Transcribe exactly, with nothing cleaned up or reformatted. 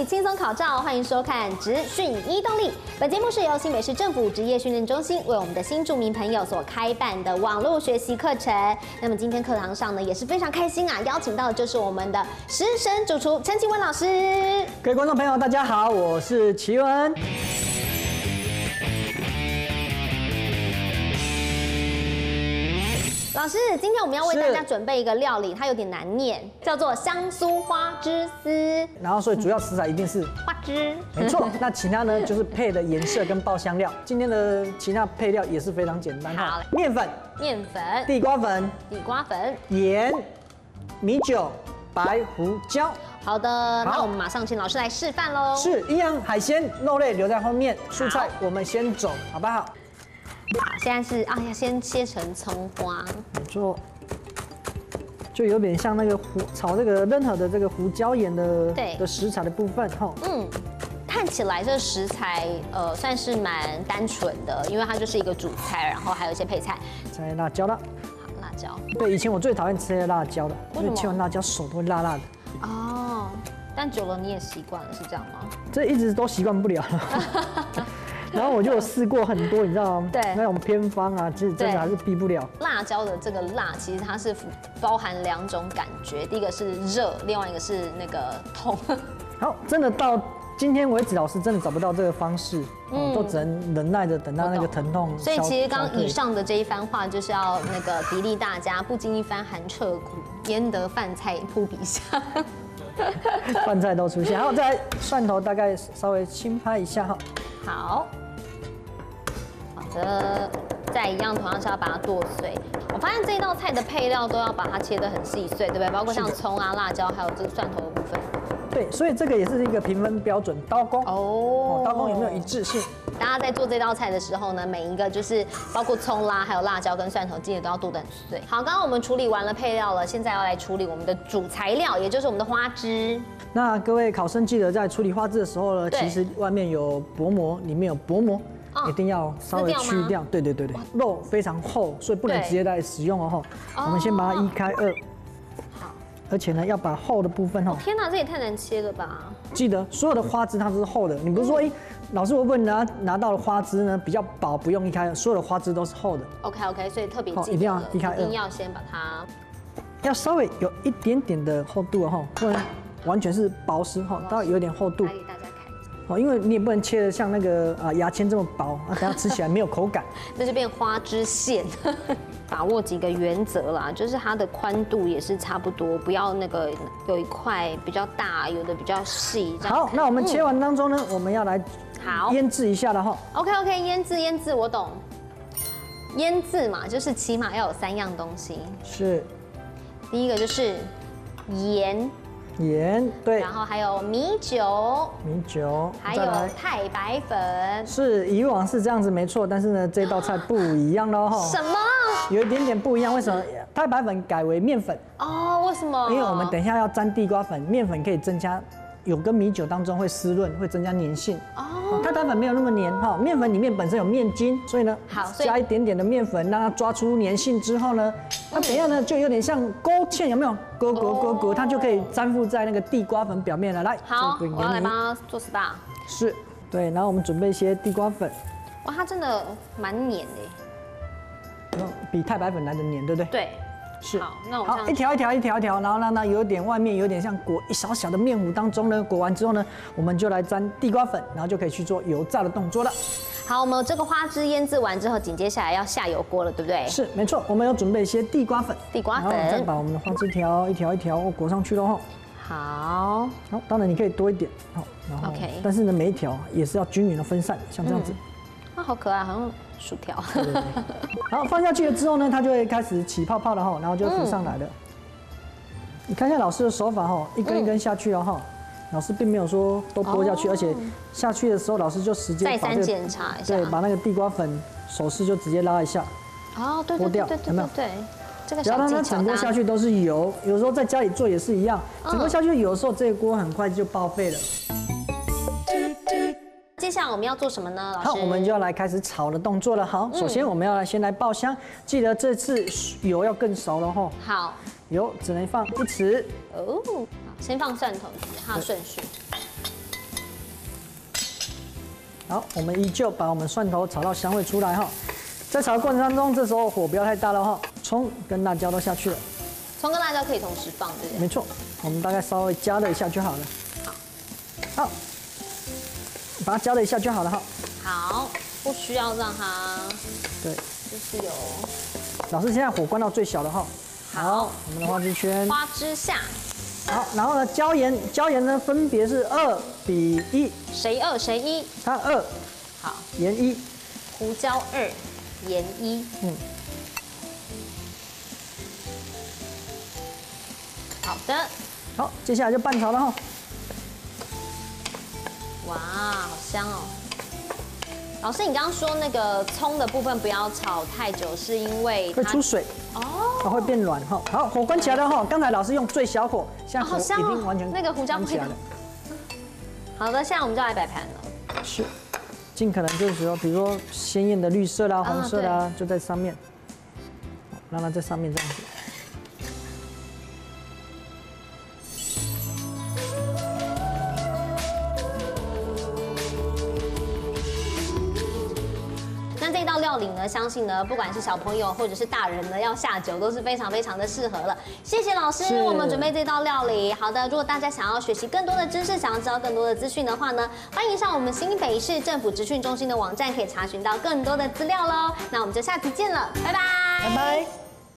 轻松考照，欢迎收看《职训一动力》。本节目是由新北市政府职业训练中心为我们的新住民朋友所开办的网络学习课程。那么今天课堂上呢，也是非常开心啊，邀请到的就是我们的食神主厨陈启文老师。 各位观众朋友，大家好，我是启文。 老师，今天我们要为大家准备一个料理，它有点难念，叫做香酥花枝丝。 然后，所以主要食材一定是花枝， 没错。那其他呢，就是配的颜色跟爆香料。今天的其他配料也是非常简单哈，面粉、 面粉、 地瓜粉、 地瓜粉、 盐、米酒、白胡椒。 好的，那我们马上请老师来示范喽。 是，一样海鲜、肉类留在后面，蔬菜我们先走，好不好？ 好，现在是啊，要先切成葱花， 没错，就有点像那个胡炒这个任何的这个胡椒盐的的食材的部分哈。 嗯，看起来这食材呃算是蛮单纯的，因为它就是一个主菜，然后还有一些配菜。 再辣椒了， 好，辣椒。 对，以前我最讨厌吃辣椒了，因为切完辣椒手都会辣辣的。 哦，但久了你也习惯了，是这样吗？ 这一直都习惯不了。然后我就有试过很多，你知道吗？对，那种偏方啊，其实真的还是避不了。 辣椒的这个辣，其实它是包含两种感觉，第一个是热，另外一个是那个痛。 好，真的到今天为止，老师真的找不到这个方式，嗯，都只能忍耐着等到那个疼痛。 所以其实刚刚以上的这一番话，就是要那个砥砺大家，不经一番寒彻骨，焉得饭菜扑鼻香。 饭菜都出现，然后再来蒜头大概稍微轻拍一下哈。 好，好的，再一样同样是要把它剁碎。我发现这一道菜的配料都要把它切得很细碎，对不对？包括像葱啊、辣椒，还有这个蒜头的部分。对， 所以这个也是一个评分标准，刀工哦， 刀工有没有一致性？ 大家在做这道菜的时候呢，每一个就是包括葱啦，还有辣椒跟蒜头，记得都要剁得很碎。好，刚刚我们处理完了配料了，现在要来处理我们的主材料，也就是我们的花枝。 那各位考生记得在处理花枝的时候呢，其实外面有薄膜，里面有薄膜，一定要稍微去掉。对对对对，肉非常厚，所以不能直接来使用哦。我们先把它一开二。好。而且呢，要把厚的部分哦。 天哪，这也太难切了吧！ 记得所有的花枝它都是厚的，你不是说哎，老师我问拿拿到的花枝呢比较薄，不用一开二，所有的花枝都是厚的。 OK OK， 所以特别记得一定要一开二， 一定要先把它， 要稍微有一点点的厚度哦，不然。 完全是薄丝哈，到有点厚度。来给大家看哦，因为你也不能切的像那个啊牙签这么薄，啊，等下吃起来没有口感。 那就变花枝馅。把握几个原则啦，就是它的宽度也是差不多，不要那个有一块比较大，有的比较细。 好，那我们切完当中呢，嗯、我们要来好腌制一下了哈。 OK OK， 腌制腌制我懂。腌制嘛，就是起码要有三样东西。 是。 第一个就是盐。 盐对， 然后还有米酒， 米酒， 还有太白粉。是以往是这样子没错，但是呢这道菜不一样喽哈。 什么？ 有一点点不一样，为什么？太白粉改为面粉。 哦，为什么？ 因为我们等一下要沾地瓜粉，面粉可以增加，有跟米酒当中会湿润，会增加粘性。哦，太白粉没有那么黏哈，面粉里面本身有面筋，所以呢，好，加一点点的面粉，让它抓出粘性之后呢，它等一下呢就有点像勾芡，有没有？勾勾勾勾，它就可以粘附在那个地瓜粉表面了。来， 好，我要来帮它做 S P A。 是，对，然后我们准备一些地瓜粉。 哇，它真的蛮黏的， 比太白粉来的黏，对不对？ 对。 是好，那我好一条一条一条一条，然后让它有点外面有点像裹一小小的面糊当中呢，裹完之后呢，我们就来沾地瓜粉，然后就可以去做油炸的动作了。 好，我们这个花枝腌制完之后，紧接下来要下油锅了，对不对？ 是，没错，我们有准备一些地瓜粉， 地瓜粉， 然后再把我们的花枝条一条一条裹上去喽。 好， 好，当然你可以多一点，好，然后 OK， 但是呢，每一条也是要均匀的分散，像这样子。 啊，好可爱，好像薯条。 对对对然后放下去了之后呢，它就会开始起泡泡了哈，然后就浮上来了。嗯、你看一下老师的手法哈，一根一根下去了哈。嗯 老师并没有说都拨下去，哦、而且下去的时候，老师就直接再三检查一下， 对，把那个地瓜粉手势就直接拉一下， 哦，对对对对对对对，这个不要让它整锅下去都是油，有时候在家里做也是一样，整锅下去有时候这个锅很快就报废了。 接下来我们要做什么呢？老师， 好，我们就要来开始炒的动作了。好，首先我们要来先来爆香，记得这次油要更熟了哈。 好， 油只能放一匙。 哦。 先放蒜头，它的顺序。 好，我们依旧把我们蒜头炒到香味出来哈。在炒的过程当中，这时候火不要太大了哈，葱跟辣椒都下去了。 葱跟辣椒可以同时放，对不对？ 没错，我们大概稍微加热一下就好了。好，好，把它加热一下就好了哈。 好，不需要让它， 对， 就是有。 老师现在火关到最小了哈。好，我们的花枝圈。 花枝下。 好，然后呢，椒盐，椒盐呢分别是二比一。 谁二谁一？ 它二。 好。 盐一。 胡椒二，盐一。嗯。好的。 好，接下来就拌炒了哈。 哇，好香哦！老师，你刚刚说那个葱的部分不要炒太久，是因为会出水哦，它会变软哈。好，火关起来了哈。刚才老师用最小火，现在火已经完全那个胡椒起来了。 好的，现在我们就来摆盘了。 是，尽可能就是说，比如说鲜艳的绿色啦、红色啦，就在上面，让它在上面这样子。 这道料理呢，相信呢，不管是小朋友或者是大人呢，要下酒都是非常非常的适合了。谢谢老师为我们准备这道料理。好的，如果大家想要学习更多的知识，想要知道更多的资讯的话呢，欢迎上我们新北市政府职训中心的网站，可以查询到更多的资料喽。那我们就下次见了，拜拜， 拜拜。